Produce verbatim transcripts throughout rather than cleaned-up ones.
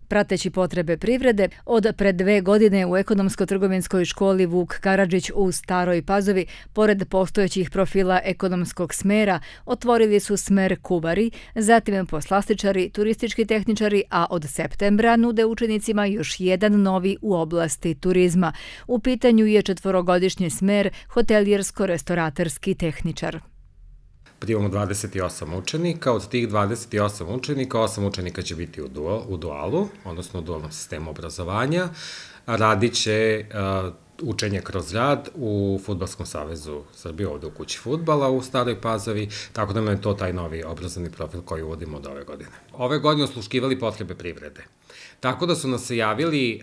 Prateći potrebe privrede, od pred dve godine u ekonomsko-trgovinskoj školi Vuk Karadžić u Staroj Pazovi, pored postojećih profila ekonomskog smera, otvorili su smer kuvari, zatim poslastičari, turistički tehničari, a od septembra nude učenicima još jedan novi u oblasti turizma. U pitanju je četvorogodišnji smer hotelijersko-restoratorski tehničar. Primamo dvadeset osam učenika, od tih dvadeset osam učenika, osam učenika će biti u, dual, u dualu, odnosno u dualnom sistemu obrazovanja. Radit će uh, učenje kroz rad u Fudbalskom savezu Srbije, ovde u kući fudbala u Staroj Pazovi, tako da nam je to taj novi obrazovni profil koji uvodimo od ove godine. Ove godine osluškivali potrebe privrede. Tako da su nas se javili,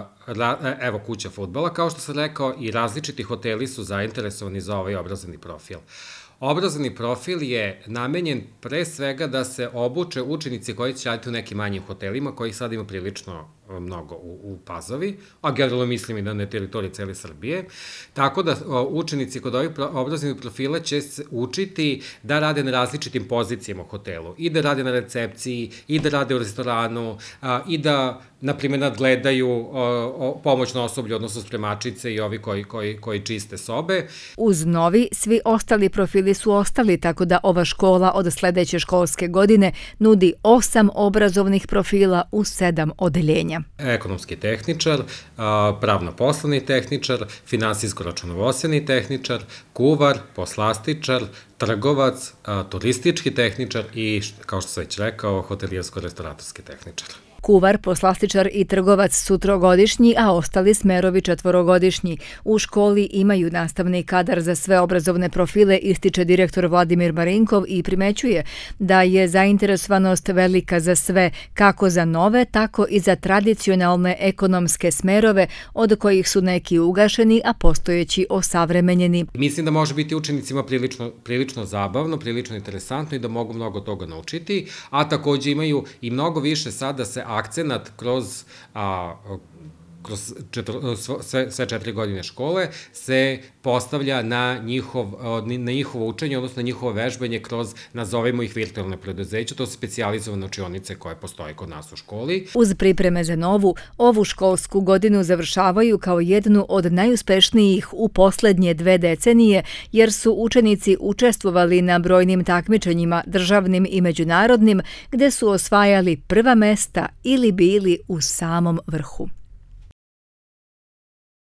evo, kuća fudbala, kao što sam rekao, i različiti hoteli su zainteresovani za ovaj obrazovni profil. Obrazovni profil je namenjen pre svega da se obuče učenici koji će raditi u nekim manjim hotelima, kojih sad ima prilično mnogo u, u Pazovi, a generalno mislim i da na teritoriji cele Srbije. Tako da učenici kod ovih obrazovnih profila će se učiti da rade na različitim pozicijama u hotelu. I da rade na recepciji, i da rade u restoranu, a, i da, na primjer, nadgledaju pomoćno osoblje, odnosno spremačice i ovi koji, koji, koji čiste sobe. Uz novi, svi ostali profili su ostali, tako da ova škola od sledeće školske godine nudi osam obrazovnih profila u sedam odeljenja. Ekonomski tehničar, pravno-poslovni tehničar, finansijsko-računovodstveni tehničar, kuvar, poslastičar, trgovac, turistički tehničar i, kao što sam već rekao, hotelijersko-restoratorski tehničar. Kuvar, poslastičar i trgovac su trogodišnji, a ostali smerovi četvorogodišnji. U školi imaju nastavni kadar za sve obrazovne profile, ističe direktor Vladimir Marinkov i primećuje da je zainteresovanost velika za sve, kako za nove, tako i za tradicionalne ekonomske smerove, od kojih su neki ugašeni, a postojeći osavremenjeni. Mislim da može biti učenicima prilično, prilično zabavno, prilično interesantno i da mogu mnogo toga naučiti, a takođe imaju i mnogo više sada se akcenat kroz, a, kroz četvr, sve, sve četiri godine škole se postavlja na, njihov, na njihovo učenje, odnosno na njihovo vežbanje kroz, nazovemo ih, virtualne preduzeća. To su specijalizovane učionice koje postoje kod nas u školi. Uz pripreme za novu, ovu školsku godinu završavaju kao jednu od najuspešnijih u poslednje dve decenije, jer su učenici učestvovali na brojnim takmičenjima, državnim i međunarodnim, gde su osvajali prva mesta ili bili u samom vrhu.